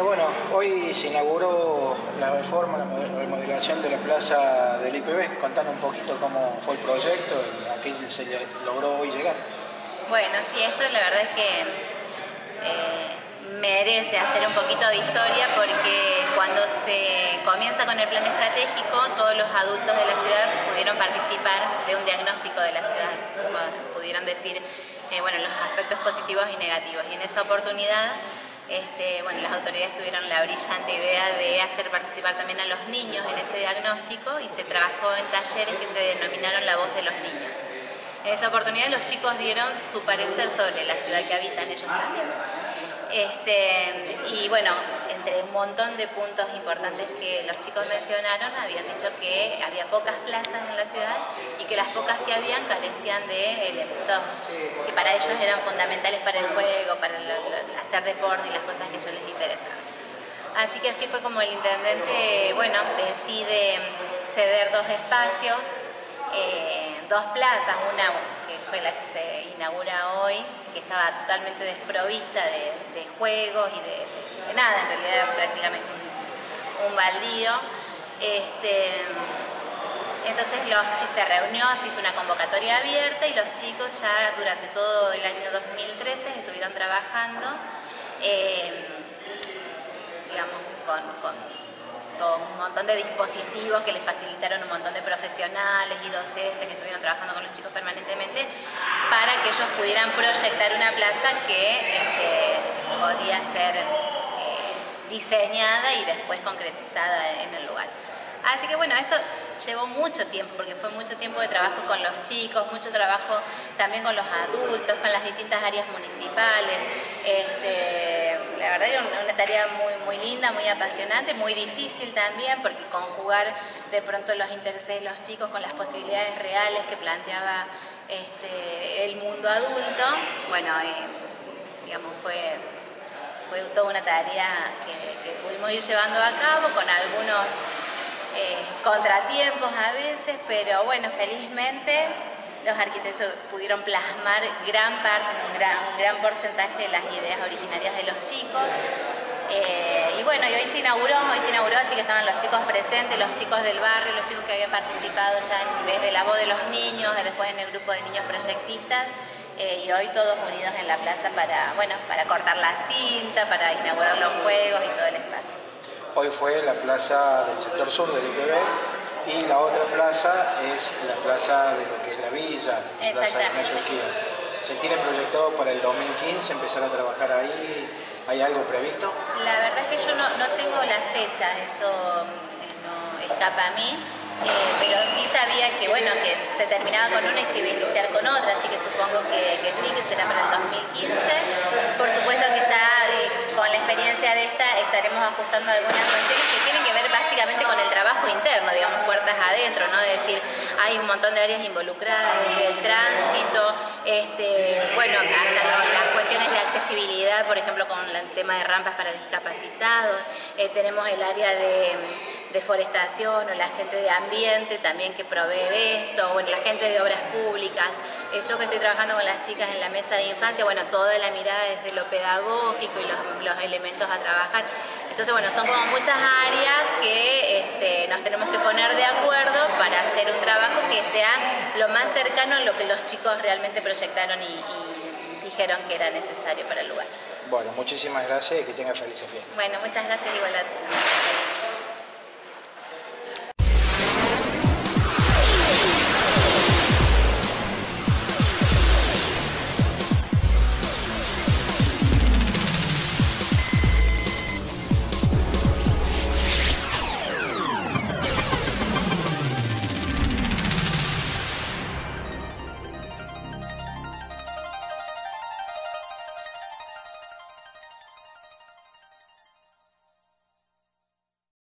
Sofía, bueno, hoy se inauguró la reforma, la remodelación de la plaza del IPB. Contanos un poquito cómo fue el proyecto y a qué se logró hoy llegar. Bueno, sí, esto la verdad es que merece hacer un poquito de historia porque cuando se comienza con el plan estratégico, todos los adultos de la ciudad pudieron participar de un diagnóstico de la ciudad, pudieron decir bueno, los aspectos positivos y negativos. Y en esa oportunidad bueno, las autoridades tuvieron la brillante idea de hacer participar también a los niños en ese diagnóstico y se trabajó en talleres que se denominaron La Voz de los Niños. En esa oportunidad los chicos dieron su parecer sobre la ciudad que habitan ellos también. Y bueno, entre un montón de puntos importantes que los chicos mencionaron, habían dicho que había pocas plazas en la ciudad y que las pocas que habían carecían de elementos que para ellos eran fundamentales para el juego, para hacer deporte y las cosas que a ellos les interesaban. Así que así fue como el intendente, bueno, decide ceder dos espacios, dos plazas, una que fue la que se inaugura hoy, que estaba totalmente desprovista de juegos y de nada, en realidad era prácticamente un baldío. Entonces se reunió, se hizo una convocatoria abierta y los chicos ya durante todo el año 2013 estuvieron trabajando, digamos, con todo un montón de dispositivos que les facilitaron un montón de profesionales y docentes que estuvieron trabajando con los chicos permanentemente para que ellos pudieran proyectar una plaza que podía ser diseñada y después concretizada en el lugar. Así que bueno, esto llevó mucho tiempo porque fue mucho tiempo de trabajo con los chicos, mucho trabajo también con los adultos, con las distintas áreas municipales. La verdad era una tarea muy linda, muy apasionante, muy difícil también porque conjugar de pronto los intereses de los chicos con las posibilidades reales que planteaba el mundo adulto, bueno, digamos, fue toda una tarea que pudimos ir llevando a cabo con algunos contratiempos a veces, pero bueno, felizmente los arquitectos pudieron plasmar gran parte, un gran porcentaje de las ideas originarias de los chicos. Y bueno, y hoy se inauguró, así que estaban los chicos presentes, los chicos del barrio, los chicos que habían participado ya desde La Voz de los Niños, después en el grupo de niños proyectistas, y hoy todos unidos en la plaza para cortar la cinta, para inaugurar los juegos y todo el espacio. Hoy fue la plaza del sector sur del IPB y la otra plaza es la plaza de lo que es la villa, la plaza de Mesoquía. ¿Se tiene proyectado para el 2015 empezar a trabajar ahí? ¿Hay algo previsto? La verdad es que yo no tengo la fecha, eso no escapa a mí, pero sí sabía que, bueno, que se terminaba con una y se iba a iniciar con otra, así que supongo que sí, que será para el 2015. Por supuesto que ya con la experiencia de esta estaremos ajustando algunas cuestiones que tienen que ver básicamente con el trabajo interno, digamos, puertas adentro, ¿no? Es decir, hay un montón de áreas involucradas, desde el tránsito, bueno, hasta las cuestiones de accesibilidad, por ejemplo, con el tema de rampas para discapacitados, tenemos el área de deforestación o la gente de ambiente también que provee de esto, bueno, la gente de obras públicas. Yo que estoy trabajando con las chicas en la mesa de infancia, bueno, toda la mirada desde lo pedagógico y los elementos a trabajar. Entonces, bueno, son como muchas áreas que nos tenemos que poner de acuerdo para hacer un trabajo que sea lo más cercano a lo que los chicos realmente proyectaron y dijeron que era necesario para el lugar. Bueno, muchísimas gracias y que tenga feliz fiesta. Bueno, muchas gracias igual a ti.